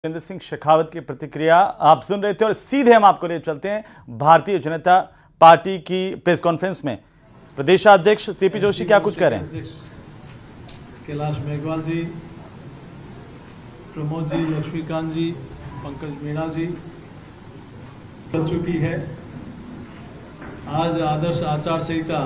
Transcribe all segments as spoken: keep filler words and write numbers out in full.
वीरेंद्र सिंह शेखावत की प्रतिक्रिया आप सुन रहे थे और सीधे हम आपको ले चलते हैं भारतीय जनता पार्टी की प्रेस कॉन्फ्रेंस में। प्रदेशाध्यक्ष सीपी जोशी क्या कुछ कह रहे हैं? कैलाश मेघवाल जी, प्रमोद जी, लक्ष्मीकांत जी, पंकज मीणा जी चल चुकी है। आज आदर्श आचार संहिता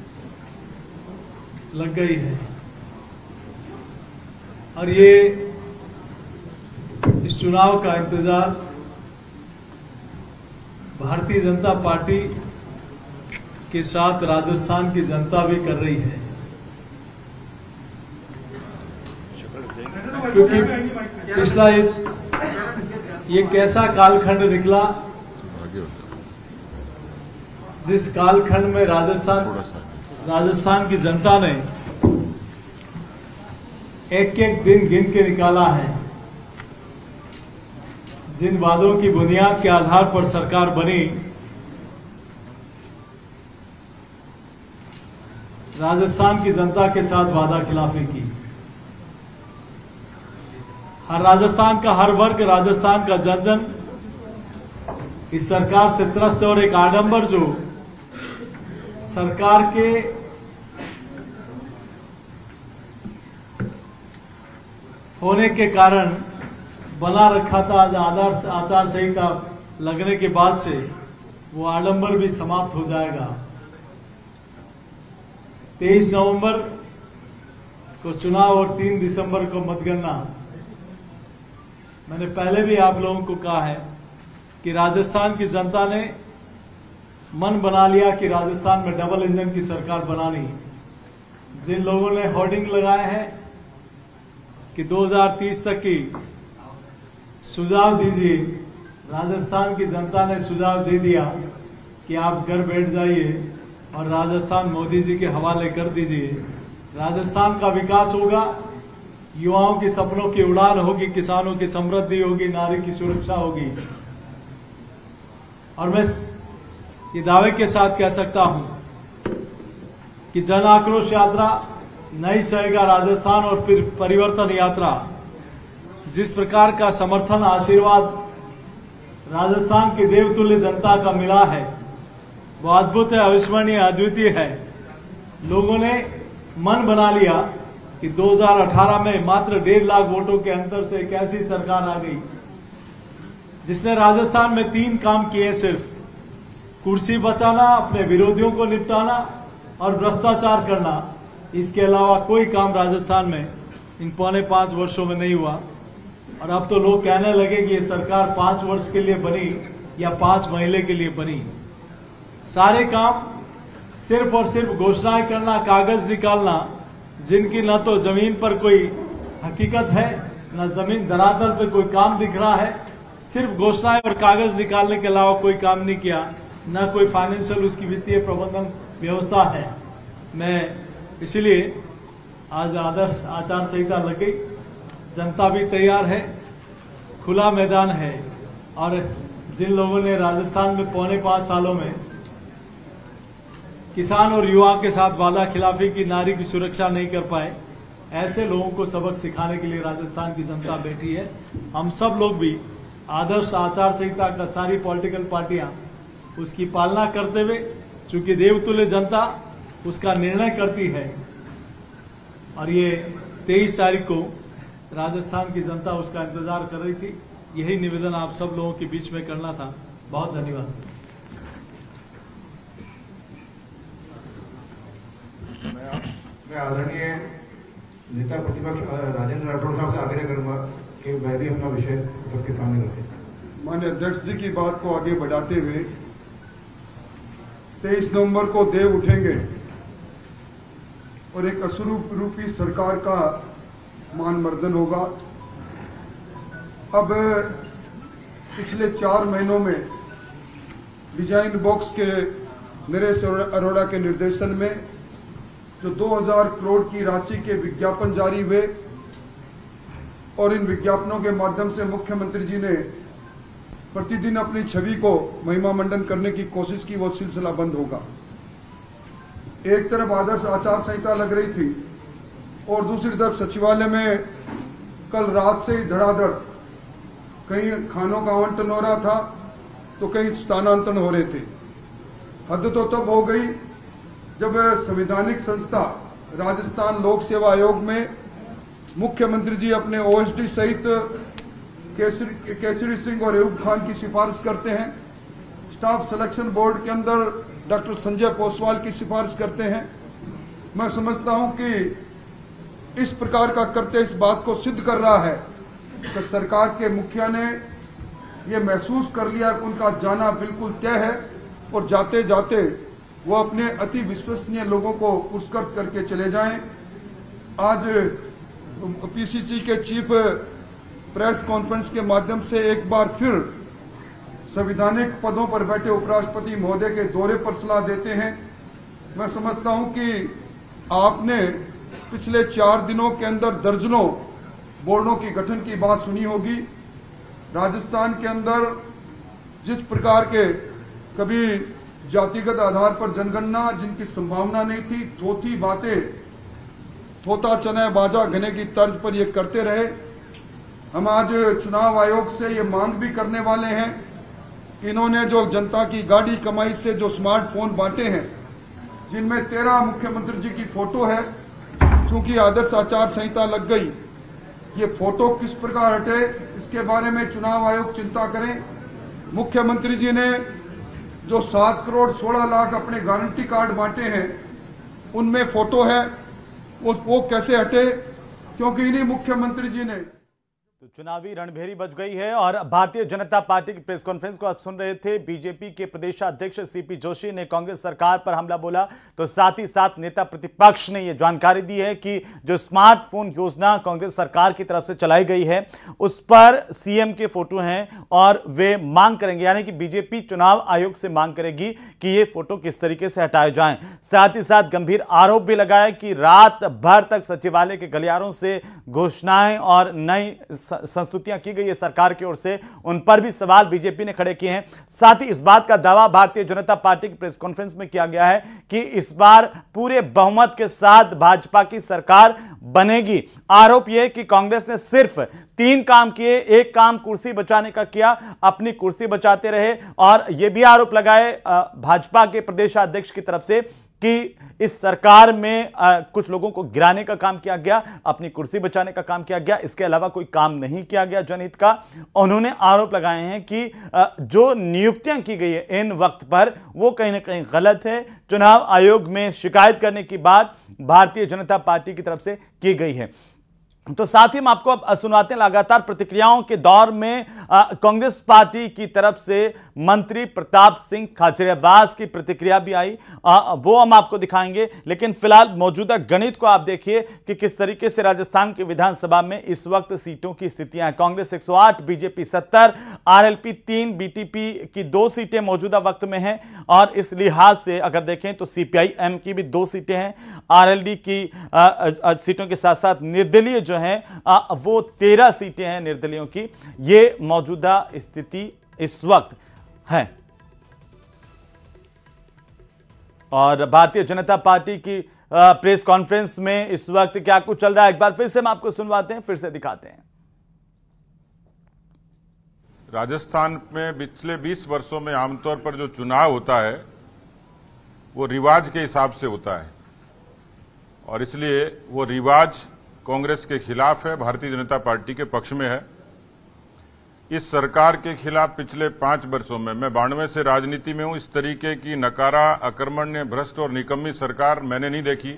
लग गई है और ये इस चुनाव का इंतजार भारतीय जनता पार्टी के साथ राजस्थान की जनता भी कर रही है, क्योंकि पिछला ये, ये कैसा कालखंड निकला जिस कालखंड में राजस्थान राजस्थान की जनता ने एक एक दिन गिन के निकाला है। जिन वादों की बुनियाद के आधार पर सरकार बनी, राजस्थान की जनता के साथ वादा खिलाफी की। हर राजस्थान का हर वर्ग, राजस्थान का जन जन इस सरकार से त्रस्त है और एक आडंबर जो सरकार के होने के कारण बना रखा था, आज आदर्श आचार संहिता लगने के बाद से वो आडंबर भी समाप्त हो जाएगा। तेईस नवंबर को चुनाव और तीन दिसंबर को मतगणना। मैंने पहले भी आप लोगों को कहा है कि राजस्थान की जनता ने मन बना लिया कि राजस्थान में डबल इंजन की सरकार बनानी। जिन लोगों ने होर्डिंग लगाए हैं कि दो हज़ार तीस तक की सुझाव दीजिए, राजस्थान की जनता ने सुझाव दे दिया कि आप घर बैठ जाइए और राजस्थान मोदी जी के हवाले कर दीजिए। राजस्थान का विकास होगा, युवाओं के सपनों की उड़ान होगी, किसानों की समृद्धि होगी, नारी की सुरक्षा होगी। और मैं ये दावे के साथ कह सकता हूं कि जन आक्रोश यात्रा नहीं सहेगा राजस्थान और फिर परिवर्तन यात्रा। जिस प्रकार का समर्थन आशीर्वाद राजस्थान की देवतुल्य जनता का मिला है वो अद्भुत है, अविस्मरणीय, अद्वितीय है। लोगों ने मन बना लिया कि दो हज़ार अठारह में मात्र डेढ़ लाख वोटों के अंतर से एक ऐसी सरकार आ गई जिसने राजस्थान में तीन काम किए, सिर्फ कुर्सी बचाना, अपने विरोधियों को निपटाना और भ्रष्टाचार करना। इसके अलावा कोई काम राजस्थान में इन पौने पांच वर्षों में नहीं हुआ। और अब तो लोग कहने लगे कि ये सरकार पांच वर्ष के लिए बनी या पांच महीने के लिए बनी। सारे काम सिर्फ और सिर्फ घोषणाएं करना, कागज निकालना, जिनकी न तो जमीन पर कोई हकीकत है न जमीन धरातल पर कोई काम दिख रहा है। सिर्फ घोषणाएं और कागज निकालने के अलावा कोई काम नहीं किया, न कोई फाइनेंशियल उसकी वित्तीय प्रबंधन व्यवस्था है। मैं इसलिए आज आदर्श आचार संहिता लग गई, जनता भी तैयार है, खुला मैदान है। और जिन लोगों ने राजस्थान में पौने पांच सालों में किसान और युवाओं के साथ वादा खिलाफी की, नारी की सुरक्षा नहीं कर पाए, ऐसे लोगों को सबक सिखाने के लिए राजस्थान की जनता बैठी है। हम सब लोग भी आदर्श आचार संहिता का, सारी पॉलिटिकल पार्टियां उसकी पालना करते हुए, चूंकि देवतुल्य जनता उसका निर्णय करती है और ये तेईस तारीख को राजस्थान की जनता उसका इंतजार कर रही थी। यही निवेदन आप सब लोगों के बीच में करना था। बहुत धन्यवाद। मैं आदरणीय नेता प्रतिपक्ष राजेंद्र राठौड़ साहब से आग्रह करूंगा कि वह भी अपना विषय सबके सामने रखें। माननीय अध्यक्ष जी की बात को आगे बढ़ाते हुए तेईस नवंबर को देव उठेंगे और एक असुरूप रूपी सरकार का मान मर्दन होगा। अब पिछले चार महीनों में डिजाइन बॉक्स के नरेश अरोड़ा के निर्देशन में जो दो हज़ार करोड़ की राशि के विज्ञापन जारी हुए और इन विज्ञापनों के माध्यम से मुख्यमंत्री जी ने प्रतिदिन अपनी छवि को महिमा मंडन करने की कोशिश की, वो सिलसिला बंद होगा। एक तरफ आदर्श आचार संहिता लग रही थी और दूसरी तरफ सचिवालय में कल रात से ही धड़ाधड़ कहीं खानों का आवंटन हो रहा था तो कहीं स्थानांतरण हो रहे थे। हद तो तब हो गई जब संवैधानिक संस्था राजस्थान लोक सेवा आयोग में मुख्यमंत्री जी अपने ओएसडी सहित केसरी केसरी सिंह और अयूब खान की सिफारिश करते हैं। स्टाफ सिलेक्शन बोर्ड के अंदर डॉक्टर संजय पोसवाल की सिफारिश करते हैं। मैं समझता हूं कि इस प्रकार का करते इस बात को सिद्ध कर रहा है कि सरकार के मुखिया ने ये महसूस कर लिया कि उनका जाना बिल्कुल तय है और जाते जाते वो अपने अति विश्वसनीय लोगों को पुरस्कृत करके चले जाएं। आज पीसीसी के चीफ प्रेस कॉन्फ्रेंस के माध्यम से एक बार फिर संवैधानिक पदों पर बैठे उपराष्ट्रपति महोदय के दौरे पर सलाह देते हैं। मैं समझता हूं कि आपने पिछले चार दिनों के अंदर दर्जनों बोर्डों की गठन की बात सुनी होगी। राजस्थान के अंदर जिस प्रकार के कभी जातिगत आधार पर जनगणना जिनकी संभावना नहीं थी, थोथी बातें, थोता चने बाजा घने की तर्ज पर ये करते रहे। हम आज चुनाव आयोग से ये मांग भी करने वाले हैं कि इन्होंने जो जनता की गाड़ी कमाई से जो स्मार्टफोन बांटे हैं, जिनमें तेरह मुख्यमंत्री जी की फोटो है, चूंकि आदर्श आचार संहिता लग गई, ये फोटो किस प्रकार हटे इसके बारे में चुनाव आयोग चिंता करें। मुख्यमंत्री जी ने जो सात करोड़ सोलह लाख अपने गारंटी कार्ड बांटे हैं, उनमें फोटो है, वो, वो कैसे हटे, क्योंकि इन्हीं मुख्यमंत्री जी ने। तो चुनावी रणभेरी बज गई है और भारतीय जनता पार्टी की प्रेस कॉन्फ्रेंस को आप सुन रहे थे। बीजेपी के प्रदेशाध्यक्ष सीपी जोशी ने कांग्रेस सरकार पर हमला बोला, तो साथ ही साथ नेता प्रतिपक्ष ने यह जानकारी दी है कि जो स्मार्टफोन योजना कांग्रेस सरकार की तरफ से चलाई गई है उस पर सीएम के फोटो हैं और वे मांग करेंगे, यानी कि बीजेपी चुनाव आयोग से मांग करेगी कि ये फोटो किस तरीके से हटाए जाएं। साथ ही साथ गंभीर आरोप भी लगाया कि रात भर तक सचिवालय के गलियारों से घोषणाएं और नई संस्तुतियां की गई है सरकार की ओर से, उन पर भी सवाल बीजेपी ने खड़े किए हैं। साथ ही इस बात का दावा भारतीय जनता पार्टी की प्रेस कॉन्फ्रेंस में किया गया है कि इस बार पूरे बहुमत के साथ भाजपा की सरकार बनेगी। आरोप यह कि कांग्रेस ने सिर्फ तीन काम किए, एक काम कुर्सी बचाने का किया, अपनी कुर्सी बचाते रहे, और यह भी आरोप लगाए भाजपा के प्रदेशाध्यक्ष की तरफ से कि इस सरकार में आ, कुछ लोगों को गिराने का काम किया गया, अपनी कुर्सी बचाने का काम किया गया, इसके अलावा कोई काम नहीं किया गया जनहित का। उन्होंने आरोप लगाए हैं कि आ, जो नियुक्तियां की गई है इन वक्त पर वो कहीं ना कहीं गलत है, चुनाव आयोग में शिकायत करने की बात भारतीय जनता पार्टी की तरफ से की गई है। तो साथ ही हम आपको अब सुनवाते हैं लगातार प्रतिक्रियाओं के दौर में कांग्रेस पार्टी की तरफ से मंत्री प्रताप सिंह खाचरियावास की प्रतिक्रिया भी आई, आ, वो हम आपको दिखाएंगे। लेकिन फिलहाल मौजूदा गणित को आप देखिए कि किस तरीके से राजस्थान की विधानसभा में इस वक्त सीटों की स्थितियां हैं। कांग्रेस एक सौ आठ, बीजेपी सत्तर, आरएलपी तीन, बीटीपी की दो सीटें मौजूदा वक्त में हैं, और इस लिहाज से अगर देखें तो सीपीआई-एम की भी दो सीटें हैं, आरएलडी की आ, आ, सीटों के साथ साथ निर्दलीय जो हैं वो तेरह सीटें हैं निर्दलियों की। ये मौजूदा स्थिति इस वक्त है। और भारतीय जनता पार्टी की प्रेस कॉन्फ्रेंस में इस वक्त क्या कुछ चल रहा है, एक बार फिर से हम आपको सुनवाते हैं, फिर से दिखाते हैं। राजस्थान में पिछले बीस वर्षों में आमतौर पर जो चुनाव होता है वो रिवाज के हिसाब से होता है, और इसलिए वो रिवाज कांग्रेस के खिलाफ है, भारतीय जनता पार्टी के पक्ष में है। इस सरकार के खिलाफ पिछले पांच वर्षों में, मैं बानवे से राजनीति में हूं, इस तरीके की नकारा, अकर्मण्य, भ्रष्ट और निकम्मी सरकार मैंने नहीं देखी।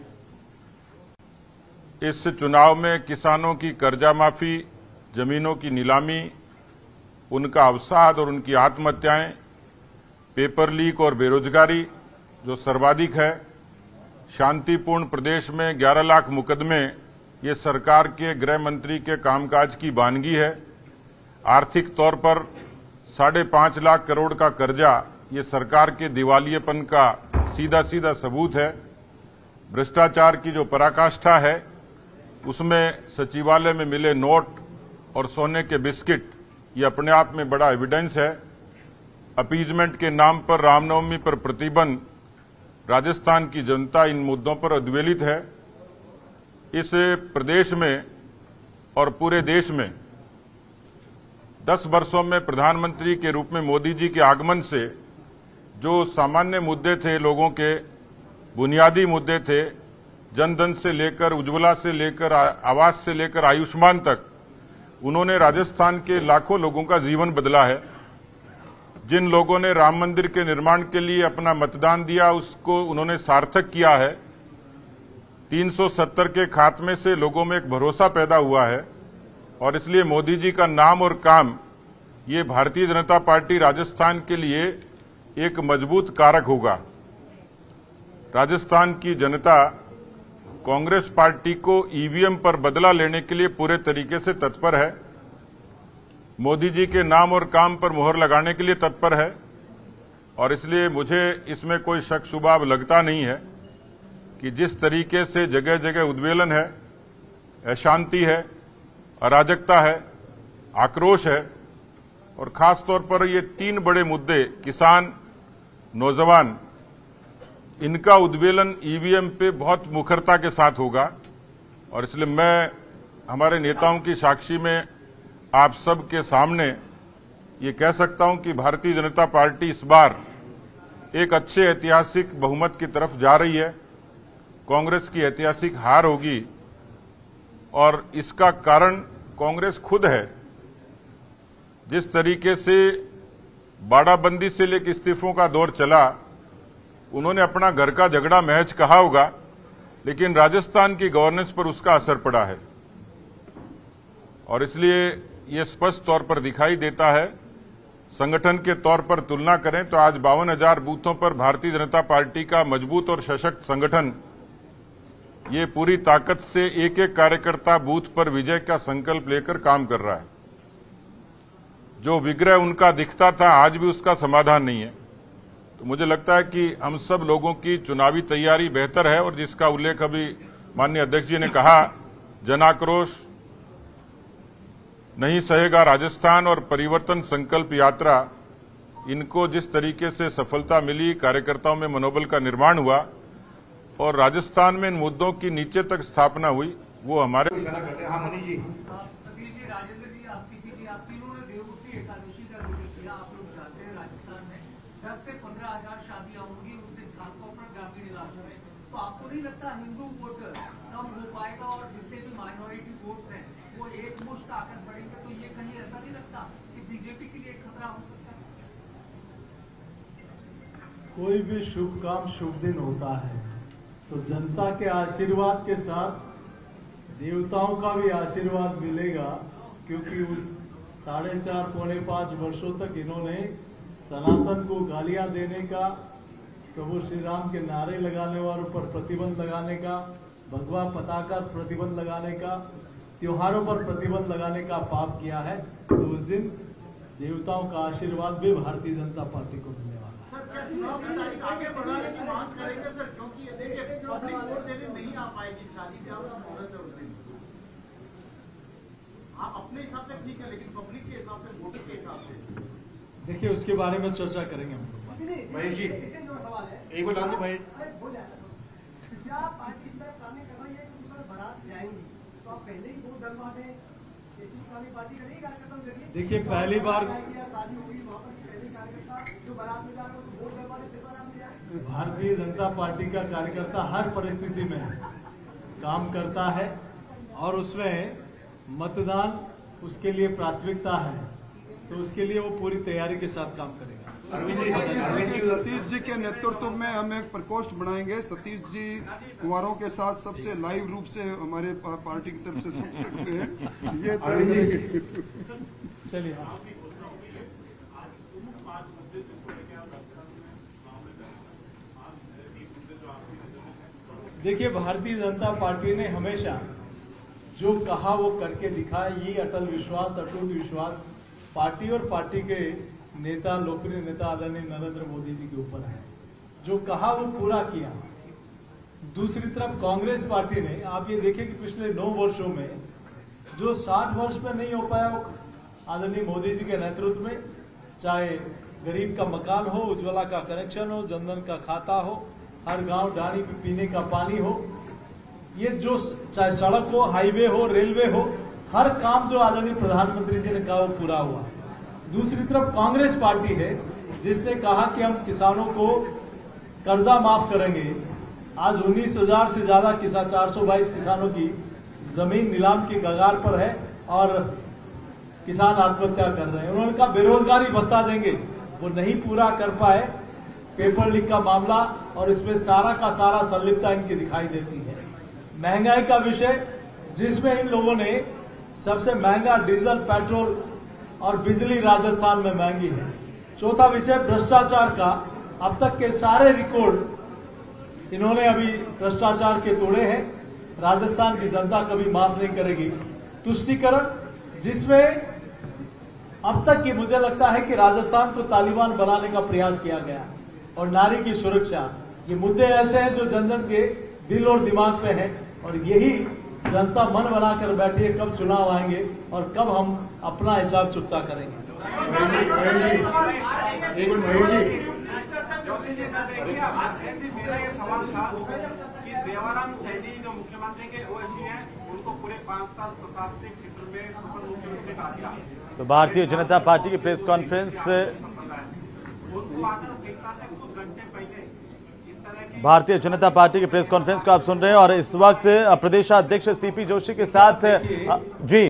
इस चुनाव में किसानों की कर्जा माफी, जमीनों की नीलामी, उनका अवसाद और उनकी आत्महत्याएं, पेपर लीक और बेरोजगारी जो सर्वाधिक है, शांतिपूर्ण प्रदेश में ग्यारह लाख मुकदमे, ये सरकार के गृह मंत्री के कामकाज की वानगी है। आर्थिक तौर पर साढ़े पांच लाख करोड़ का कर्जा, ये सरकार के दिवालियेपन का सीधा सीधा सबूत है। भ्रष्टाचार की जो पराकाष्ठा है उसमें सचिवालय में मिले नोट और सोने के बिस्किट, ये अपने आप में बड़ा एविडेंस है। अपीजमेंट के नाम पर रामनवमी पर प्रतिबंध, राजस्थान की जनता इन मुद्दों पर उद्वेलित है। इस प्रदेश में और पूरे देश में दस वर्षों में प्रधानमंत्री के रूप में मोदी जी के आगमन से जो सामान्य मुद्दे थे, लोगों के बुनियादी मुद्दे थे, जनधन से लेकर उज्ज्वला से लेकर आवास से लेकर आयुष्मान तक, उन्होंने राजस्थान के लाखों लोगों का जीवन बदला है। जिन लोगों ने राम मंदिर के निर्माण के लिए अपना मतदान दिया, उसको उन्होंने सार्थक किया है। तीन सौ सत्तर के खात्मे से लोगों में एक भरोसा पैदा हुआ है और इसलिए मोदी जी का नाम और काम, ये भारतीय जनता पार्टी राजस्थान के लिए एक मजबूत कारक होगा। राजस्थान की जनता कांग्रेस पार्टी को ईवीएम पर बदला लेने के लिए पूरे तरीके से तत्पर है, मोदी जी के नाम और काम पर मुहर लगाने के लिए तत्पर है और इसलिए मुझे इसमें कोई शक शुबा लगता नहीं है कि जिस तरीके से जगह जगह उद्वेलन है, अशांति है, अराजकता है, आक्रोश है और खास तौर पर ये तीन बड़े मुद्दे, किसान, नौजवान, इनका उद्वेलन ईवीएम पे बहुत मुखरता के साथ होगा और इसलिए मैं हमारे नेताओं की साक्षी में आप सब के सामने ये कह सकता हूं कि भारतीय जनता पार्टी इस बार एक अच्छे ऐतिहासिक बहुमत की तरफ जा रही है। कांग्रेस की ऐतिहासिक हार होगी और इसका कारण कांग्रेस खुद है। जिस तरीके से बाड़ाबंदी से लेकर इस्तीफों का दौर चला, उन्होंने अपना घर का झगड़ा महज कहा होगा, लेकिन राजस्थान की गवर्नेंस पर उसका असर पड़ा है और इसलिए ये स्पष्ट तौर पर दिखाई देता है। संगठन के तौर पर तुलना करें तो आज बावन हजार बूथों पर भारतीय जनता पार्टी का मजबूत और सशक्त संगठन ये पूरी ताकत से एक एक कार्यकर्ता बूथ पर विजय का संकल्प लेकर काम कर रहा है। जो विग्रह उनका दिखता था, आज भी उसका समाधान नहीं है। तो मुझे लगता है कि हम सब लोगों की चुनावी तैयारी बेहतर है और जिसका उल्लेख अभी माननीय अध्यक्ष जी ने कहा, जनाक्रोश नहीं सहेगा राजस्थान और परिवर्तन संकल्प यात्रा, इनको जिस तरीके से सफलता मिली, कार्यकर्ताओं में मनोबल का निर्माण हुआ और राजस्थान में इन मुद्दों की नीचे तक स्थापना हुई, वो हमारे हाँ मनीष जी, राजेंद्र जी, आप जी आप तीनों ने देवउठनी एकादशी का जिक्र किया। आप लोग जानते हैं राजस्थान में दस से पंद्रह हजार शादियां होंगी उस दिन खासतौर पर ग्रामीण इलाकों में। तो आपको नहीं लगता हिंदू वोट कम हो पाएगा और जितने भी माइनॉरिटी वोट हैं वो एक मुश्त आकर बढ़ेंगे? तो ये कहीं ऐसा नहीं लगता कि बीजेपी के लिए एक खतरा हो सकता है? कोई भी शुभ काम शुभ दिन होता है तो जनता के आशीर्वाद के साथ देवताओं का भी आशीर्वाद मिलेगा, क्योंकि उस साढ़े चार पौने पांच वर्षों तक इन्होंने सनातन को गालियां देने का, प्रभु श्री राम के नारे लगाने वालों पर प्रतिबंध लगाने का, भगवा पताका प्रतिबंध लगाने का, त्योहारों पर प्रतिबंध लगाने का पाप किया है। तो उस दिन देवताओं का आशीर्वाद भी भारतीय जनता पार्टी को मिलने वाला है। सर, क्या चुनाव की तारीख आगे बढ़ाने की मांग करेंगे सर? क्योंकि ये देखिए पब्लिक वोट देने नहीं आ पाएगी, शादी से आप मुहूर्त है उस दिन। आप अपने हिसाब से ठीक है, लेकिन पब्लिक के हिसाब से, वोटर के हिसाब से देखिए, उसके बारे में चर्चा करेंगे हम लोग। महेश जी, एक बार डाल दी महेश। क्या पार्टी इस तरह प्लानिंग कर रही है कि उस पर बारात जाएंगी तो आप पहले ही वोट डलवा दें? ऐसी प्लानिंग पार्टी करेगी कार्यकर्ताओं के जरिए? देखिए, पहली बार शादी होगी वहाँ पर पहले कार्यकर्ता जो बारात में जा रहे हो तो वोट डलवा दे, फिर बारात में जाए। भारतीय जनता पार्टी का कार्यकर्ता हर परिस्थिति में काम करता है और उसमें मतदान उसके लिए प्राथमिकता है, तो उसके लिए वो पूरी तैयारी के साथ काम करेगा। सतीश जी के नेतृत्व में हम एक प्रकोष्ठ बनाएंगे। सतीश जी कुंवारों के साथ सबसे लाइव रूप से हमारे पार्टी की तरफ से संपर्क करते हैं, ये तय करेंगे। चलिए, हाँ। देखिए, भारतीय जनता पार्टी ने हमेशा जो कहा वो करके दिखाया। ये अटल विश्वास, अटूट विश्वास पार्टी और पार्टी के नेता, लोकप्रिय नेता आदरणीय नरेंद्र मोदी जी के ऊपर है। जो कहा वो पूरा किया। दूसरी तरफ कांग्रेस पार्टी ने, आप ये देखिए कि पिछले नौ वर्षों में जो साठ वर्ष में नहीं हो पाया वो आदरणीय मोदी जी के नेतृत्व में, चाहे गरीब का मकान हो, उज्ज्वला का कनेक्शन हो, जनधन का खाता हो, हर गांव डाणी पे पीने का पानी हो, ये जो चाहे सड़क हो, हाईवे हो, रेलवे हो, हर काम जो आदरणीय प्रधानमंत्री जी ने कहा वो पूरा हुआ। दूसरी तरफ कांग्रेस पार्टी है जिसने कहा कि हम किसानों को कर्जा माफ करेंगे। आज उन्नीस हजार से ज्यादा किसान चार सौ बाईस किसानों की जमीन नीलाम की कगार पर है और किसान आत्महत्या कर रहे हैं। उन्होंने कहा बेरोजगारी भत्ता देंगे, वो नहीं पूरा कर पाए। पेपर लीक का मामला और इसमें सारा का सारा संलिप्तता इनकी दिखाई देती है। महंगाई का विषय जिसमें इन लोगों ने सबसे महंगा डीजल, पेट्रोल और बिजली राजस्थान में महंगी है। चौथा विषय भ्रष्टाचार का, अब तक के सारे रिकॉर्ड इन्होंने अभी भ्रष्टाचार के तोड़े हैं। राजस्थान की जनता कभी माफ नहीं करेगी। तुष्टीकरण, जिसमें अब तक की मुझे लगता है कि राजस्थान को तालिबान बनाने का प्रयास किया गया। और नारी की सुरक्षा, ये मुद्दे ऐसे हैं जो जन जन के दिल और दिमाग पे हैं और यही जनता मन बनाकर बैठी है कब चुनाव आएंगे और कब हम अपना हिसाब चुकता करेंगे। जोशी जी सर, देखिए ऐसे मेरा ये सवाल था कि देवाराम सैनी जो मुख्यमंत्री के ओएसडी हैं, उनको पूरे पांच साल प्रशासनिक क्षेत्र में सुपर मुख्यमंत्री कहा गया। तो भारतीय जनता पार्टी की प्रेस कॉन्फ्रेंस, उनको आकर देखता से कुछ घंटे पहले इस तरह की भारतीय जनता पार्टी की प्रेस कॉन्फ्रेंस को आप सुन रहे हैं और इस वक्त प्रदेशाध्यक्ष सीपी जोशी के साथ जी